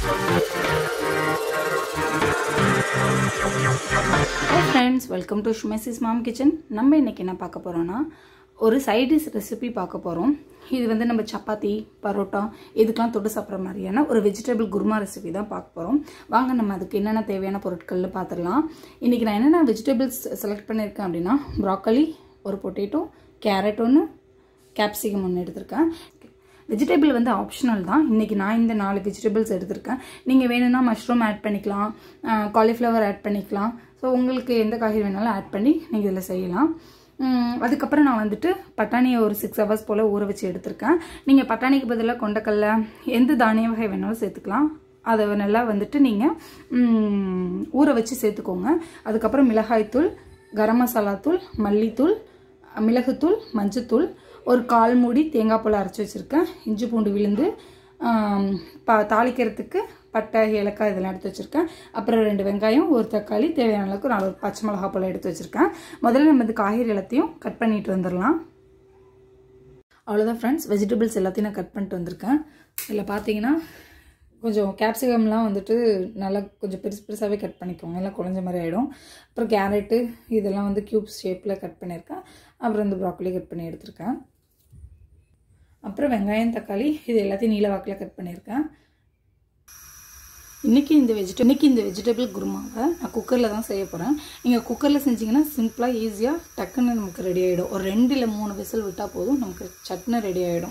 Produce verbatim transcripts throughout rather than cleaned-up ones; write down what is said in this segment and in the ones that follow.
Hi friends, welcome to Shumesi's Mom Kitchen. நம்ம இன்னைக்கு என்ன பார்க்க போறோம்னா ஒரு சைட் டிஷ் ரெசிபி பார்க்க போறோம். இது வந்து நம்ம சப்பாத்தி, பரோட்டா இதுக்கெல்லாம் தொட்டு சாப்பிட்ற மாதிரியான ஒரு வெஜிடபிள் குருமா ரெசிபி தான் பார்க்க போறோம். வாங்க நம்ம அதுக்கு என்னென்ன தேவையான பொருட்கள்னு பார்த்துடலாம். இன்னைக்கு நான் என்னென்ன வெஜிடபிள்ஸ் செலக்ட் பண்ணியிருக்கேன் அப்படின்னா ப்ராக்கலி, ஒரு பொட்டேட்டோ, கேரட் ஒன்று, கேப்சிகம் ஒன்று எடுத்திருக்கேன். வெஜிடபிள் வந்து ஆப்ஷனல் தான். இன்றைக்கி நான் இந்த நாலு வெஜிடபிள்ஸ் எடுத்திருக்கேன். நீங்கள் வேணும்னா மஷ்ரூம் ஆட் பண்ணிக்கலாம், காலிஃப்ளவர் ஆட் பண்ணிக்கலாம். ஸோ உங்களுக்கு எந்த காய்கறி வேணாலும் ஆட் பண்ணி நீங்கள் இதில் செய்யலாம். அதுக்கப்புறம் நான் வந்துட்டு பட்டாணியை ஒரு சிக்ஸ் ஹவர்ஸ் போல் ஊற வச்சு எடுத்திருக்கேன். நீங்கள் பட்டாணிக்கு பதிலாக கொண்டக்கடலை எந்த தானிய வகை வேணாலும் சேர்த்துக்கலாம். அதை நல்லா வந்துட்டு நீங்கள் ஊற வச்சு சேர்த்துக்கோங்க. அதுக்கப்புறம் மிளகாய்த்தூள், கரம் மசாலா தூள், மல்லித்தூள், மிளகுத்தூள், மஞ்சத்தூள், ஒரு கால் மூடி தேங்காய் பால் அரைச்சி வச்சுருக்கேன், இஞ்சி பூண்டு விழுந்து, ப தாளிக்கிறதுக்கு பட்டை, ஏலக்காய் இதெல்லாம் எடுத்து வச்சுருக்கேன். அப்புறம் ரெண்டு வெங்காயம், ஒரு தக்காளி, தேவையான அளவுக்கு நாலு பச்சை மிளகா போல் எடுத்து வச்சுருக்கேன். முதல்ல நம்ம இந்த காய்கறி எல்லாத்தையும் கட் பண்ணிட்டு வந்துடலாம். அவ்வளோதான் ஃப்ரெண்ட்ஸ், வெஜிடபிள்ஸ் எல்லாத்தையும் நான் கட் பண்ணிட்டு வந்திருக்கேன். இதில் பார்த்தீங்கன்னா கொஞ்சம் கேப்சிகம்லாம் வந்துட்டு நல்லா கொஞ்சம் பெருசு பெருசாகவே கட் பண்ணிக்கோங்க, எல்லாம் குழஞ்ச மாதிரி ஆகிடும். அப்புறம் கேரட்டு இதெல்லாம் வந்து க்யூப்ஸ் ஷேப்பில் கட் பண்ணியிருக்கேன். அப்புறம் இந்த ப்ராக்கலி கட் பண்ணி எடுத்திருக்கேன். அப்புறம் வெங்காயம், தக்காளி இது எல்லாத்தையும் நீல வாக்கில் கட் பண்ணியிருக்கேன். இன்றைக்கி இந்த வெஜிட இன்றைக்கி இந்த வெஜிடபிள் குருமாவை நான் குக்கரில் தான் செய்ய போகிறேன். நீங்கள் குக்கரில் செஞ்சிங்கன்னா சிம்பிளாக ஈஸியாக டக்குன்னு நமக்கு ரெடி ஆகிடும். ஒரு ரெண்டு இல்லை மூணு விசில் விட்டால் போதும், நமக்கு சட்னி ரெடி ஆகிடும்.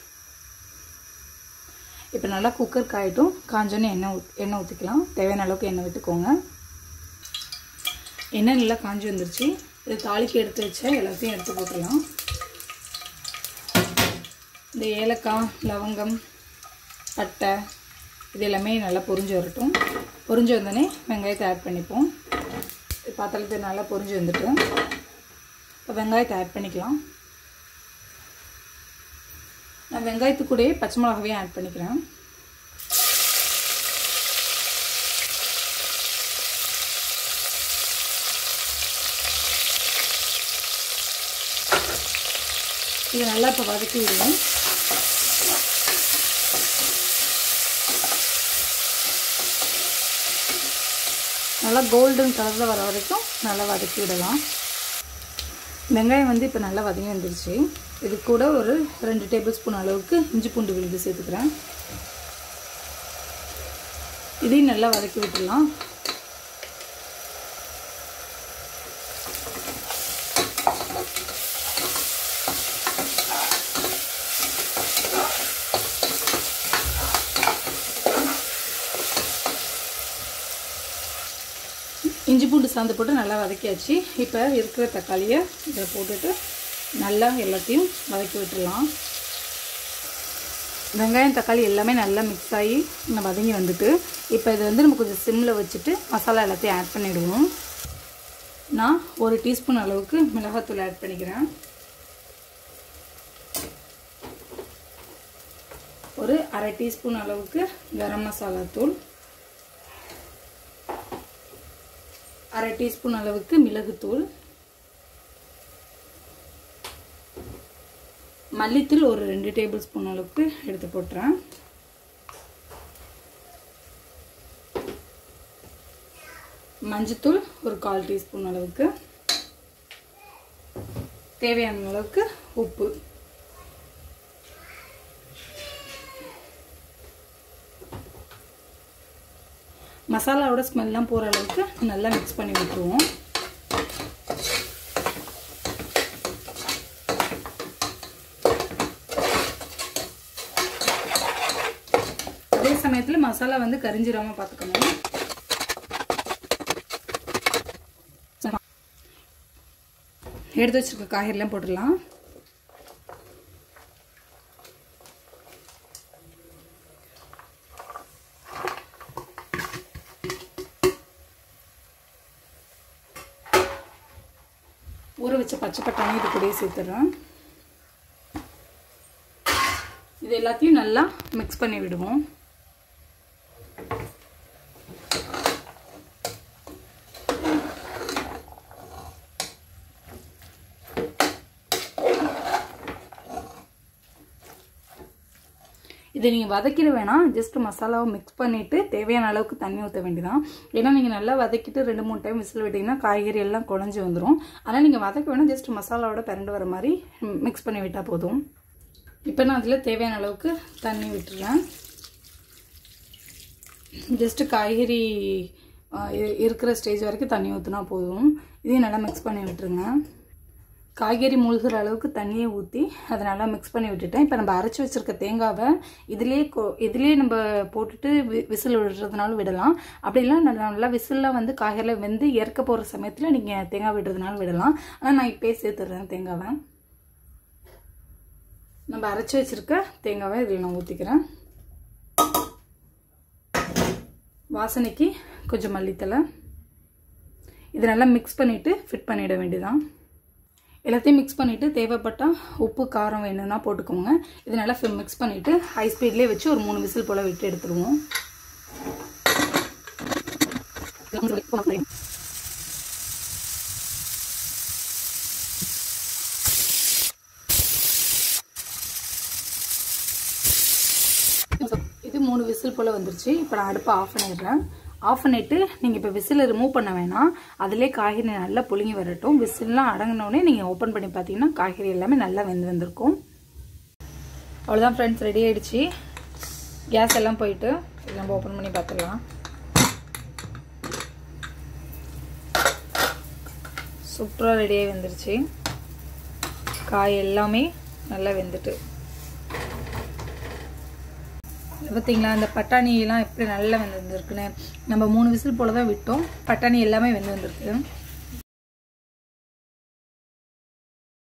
இப்போ நல்லா குக்கர் காயிட்டும். காஞ்சோன்னே எண்ணெய் ஊத் எண்ணெய் ஊற்றிக்கலாம். தேவையான அளவுக்கு எண்ணெய் விட்டுக்கோங்க. எண்ணெய் நல்லா காஞ்சி வந்துருச்சு. இது தாளிக்கு எடுத்து வச்ச எல்லாத்தையும் எடுத்து போட்டுடலாம். இந்த ஏலக்காய், லவங்கம், பட்டை இது எல்லாமே நல்லா பொரிஞ்சு வரட்டும். பொரிஞ்சு வந்தோடனே வெங்காயத்தை ஆட் பண்ணிப்போம். பாத்திரத்தை நல்லா பொரிஞ்சு வந்துட்டு இப்போ வெங்காயத்தை ஆட் பண்ணிக்கலாம். நான் வெங்காயத்து கூடயே பச்சை மிளகாவையும் ஆட் பண்ணிக்கிறேன். இதை நல்லா இப்போ வதக்கி விடுவோம். நல்லா கோல்டன் கலரில் வர வரைக்கும் நல்லா வதக்கி விடலாம். வெங்காயம் வந்து இப்போ நல்லா வதங்கி வந்துடுச்சு. இது கூட ஒரு ரெண்டு டேபிள் ஸ்பூன் அளவுக்கு இஞ்சி பூண்டு விழுந்து சேர்த்துக்கிறேன். இதையும் நல்லா வதக்கி விட்டுடலாம். இஞ்சி பூண்டு சாந்து போட்டு நல்லா வதக்கியாச்சு. இப்போ இருக்கிற தக்காளியை இதை போட்டுட்டு நல்லா எல்லாத்தையும் வதக்கி விட்டுடலாம். வெங்காயம், தக்காளி எல்லாமே நல்லா மிக்ஸ் ஆகி நம்ம வதங்கி வந்துட்டு இப்போ இதை வந்து நம்ம கொஞ்சம் சிம்மில் வச்சுட்டு மசாலா எல்லாத்தையும் ஆட் பண்ணிவிடுவோம். நான் ஒரு டீஸ்பூன் அளவுக்கு மிளகாத்தூள் ஆட் பண்ணிக்கிறேன். ஒரு அரை டீஸ்பூன் அளவுக்கு கரம் மசாலா தூள், அரை டீஸ்பூன் அளவுக்கு மிளகுத்தூள், மல்லித்தூள் ஒரு ரெண்டு டேபிள் ஸ்பூன் அளவுக்கு எடுத்து போட்டுறேன். மஞ்சத்தூள் ஒரு கால் டீஸ்பூன் அளவுக்கு, தேவையான அளவுக்கு உப்பு. மசாலாவோட ஸ்மெல்லாம் போகிற அளவுக்கு நல்லா மிக்ஸ் பண்ணி விட்டுருவோம். அதே சமயத்தில் மசாலா வந்து கரிஞ்சிடாமல் பார்த்துக்கணும். எடுத்து வச்சிருக்க காய்கறிலாம் போட்டுடலாம். ஊற வச்ச பச்சை பட்டாணி இது கூடயே சேர்த்துடுறேன். இது எல்லாத்தையும் நல்லா மிக்ஸ் பண்ணி விடுவோம். இது இதை நீங்கள் வதக்கிட வேணாம், ஜஸ்ட் மசாலாவை மிக்ஸ் பண்ணிவிட்டு தேவையான அளவுக்கு தண்ணி ஊற்ற வேண்டியதான். ஏன்னா நீங்கள் நல்லா வதக்கிட்டு ரெண்டு மூணு டைம் விசில் விட்டிங்கன்னா காய்கறி எல்லாம் குழஞ்சி வந்துடும். அதனால் நீங்கள் வதக்க வேணாம், ஜஸ்ட் மசாலாவோட பிறண்டு வர மாதிரி மிக்ஸ் பண்ணி விட்டால் போதும். இப்போ நான் அதில் தேவையான அளவுக்கு தண்ணி விட்டுறேன். ஜஸ்ட்டு காய்கறி இருக்கிற ஸ்டேஜ் வரைக்கும் தண்ணி ஊற்றினா போதும். இதையும் நல்லா மிக்ஸ் பண்ணி விட்டுருங்க. காய்கறி மூழ்கிற அளவுக்கு தண்ணியை ஊற்றி அதை நல்லா மிக்ஸ் பண்ணி விட்டுட்டேன். இப்போ நம்ம அரைச்சி வச்சுருக்க தேங்காவை இதிலே இதிலே நம்ம போட்டுட்டு வி விசில் விடுறதுனாலும் விடலாம். அப்படிலாம் நல்லா விசில்லாம் வந்து காய்கறியில் வெந்து இறக்க போகிற சமயத்தில் நீங்கள் தேங்காய் விடுறதுனாலும் விடலாம். ஆனால் நான் இப்போயே சேர்த்துடுறேன் தேங்காவை. நம்ம அரைச்சி வச்சுருக்க தேங்காவை இதில் நான் ஊற்றிக்கிறேன். வாசனைக்கு கொஞ்சம் மல்லித்தலை. இதை நல்லா மிக்ஸ் பண்ணிவிட்டு ஃபிட் பண்ணிட வேண்டியதான். எல்லாத்தையும் மிக்ஸ் பண்ணிவிட்டு தேவைப்பட்டால் உப்பு காரம் வேணும்னா போட்டுக்கோங்க. இது நல்லா மிக்ஸ் பண்ணிவிட்டு ஹை ஸ்பீட்லேயே வச்சு ஒரு மூணு விசில் போல் விட்டு எடுத்துருவோம். இது மூணு விசில் போல் வந்துருச்சு. இப்போ நான் அடுப்பை ஆஃப் பண்ணிடுறேன். ஆஃப் பண்ணிவிட்டு நீங்கள் இப்போ விசிலை ரிமூவ் பண்ண வேணாம், அதிலே காய்கறி நல்லா புழுங்கி வரட்டும். விசில்லாம் அடங்கினோடனே நீங்கள் ஓப்பன் பண்ணி பார்த்தீங்கன்னா காய்கறி எல்லாமே நல்லா வெந்து வந்திருக்கும். அவ்வளோதான் ஃப்ரெண்ட்ஸ், ரெடி ஆகிடுச்சு. கேஸ் எல்லாம் போயிட்டு இது நம்ம ஓப்பன் பண்ணி பார்த்துடலாம். சூப்பராக ரெடியாகி வந்துருச்சு. காய் எல்லாமே நல்லா வெந்துட்டு பார்த்தீங்களா, இந்த பட்டாணி எல்லாம் எப்படி நல்லா வெந்து வந்துருக்குன்னு. நம்ம மூணு விசில் போல தான் விட்டோம், பட்டாணி எல்லாமே வெந்து வந்திருக்கு.